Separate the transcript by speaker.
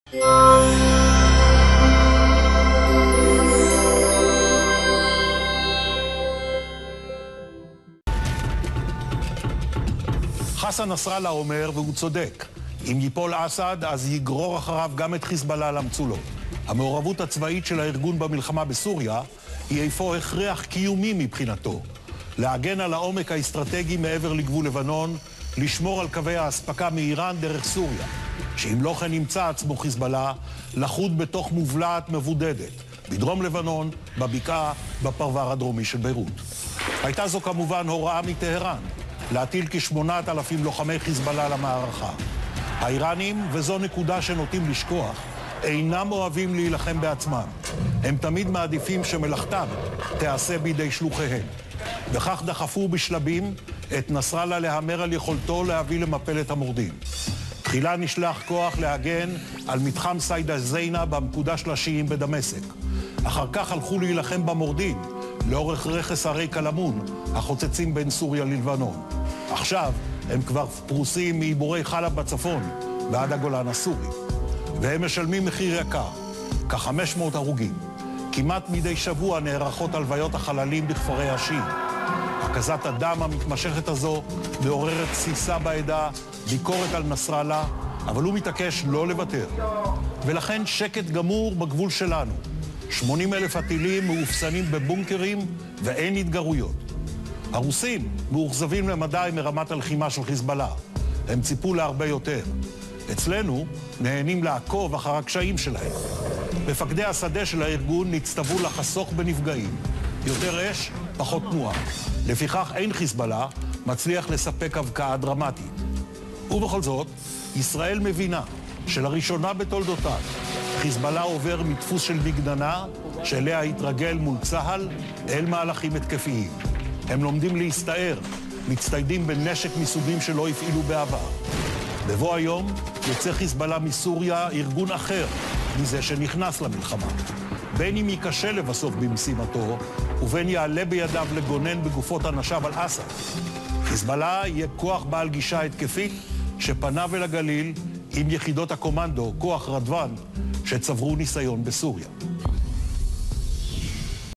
Speaker 1: חסן נסראללה אומר, והוא צודק, אם ייפול אסד, אז יגרור אחריו גם את חיזבאללה למצולות. המעורבות הצבאית של הארגון במלחמה בסוריה היא אפוא הכרח קיומי מבחינתו. להגן על העומק האסטרטגי מעבר לגבול לבנון, לשמור על קווי האספקה מאיראן דרך סוריה, שאם לא כן ימצא עצמו חיזבאללה לחוד בתוך מובלעת מבודדת, בדרום לבנון, בבקעה, בפרבר הדרומי של ביירות. הייתה זו כמובן הוראה מטהרן, להטיל כ8,000 לוחמי חיזבאללה למערכה. האיראנים, וזו נקודה שנוטים לשכוח, אינם אוהבים להילחם בעצמם. הם תמיד מעדיפים שמלאכתם תיעשה בידי שלוחיהם. וכך דחפו בשלבים את נסראללה להמר על יכולתו להביא למפלת המורדים. תחילה נשלח כוח להגן על מתחם סייד א-זיינה במקודש לשיעים בדמשק. אחר כך הלכו להילחם במורדים לאורך רכס הרי קלמון, החוצצים בין סוריה ללבנון. עכשיו הם כבר פרוסים מעיבורי חלב בצפון ועד הגולן הסורי. והם משלמים מחיר יקר, כ500 הרוגים. כמעט מדי שבוע נערכות הלוויות החללים בכפרי השיעים. הקזת הדם המתמשכת הזו מעוררת תסיסה בעדה, ביקורת על נסראללה, אבל הוא מתעקש לא לוותר. ולכן שקט גמור בגבול שלנו. 80,000 הטילים מאופסנים בבונקרים ואין התגרויות. הרוסים מאוכזבים למדי מרמת הלחימה של חיזבאללה. הם ציפו להרבה יותר. אצלנו נהנים לעקוב אחר הקשיים שלהם. מפקדי השדה של הארגון נצטוו לחסוך בנפגעים. יותר אש, פחות תנועה. לפיכך אין חיזבאללה מצליח לספק הבקעה דרמטית. ובכל זאת, ישראל מבינה שלראשונה בתולדותיו חיזבאללה עובר מדפוס של מגננה שאליה התרגל מול צה"ל אל מהלכים התקפיים. הם לומדים להסתער, מצטיידים בנשק מסוגים שלא הפעילו בעבר. בבוא היום יוצא חיזבאללה מסוריה ארגון אחר מזה שנכנס למלחמה. בין אם ייכשל לבסוף במשימתו, ובין יעלה בידיו לגונן בגופות אנשיו על אסד. חיזבאללה יהיה כוח בעל גישה התקפית שפניו אל הגליל עם יחידות הקומנדו, כוח רדוון, שצברו ניסיון בסוריה.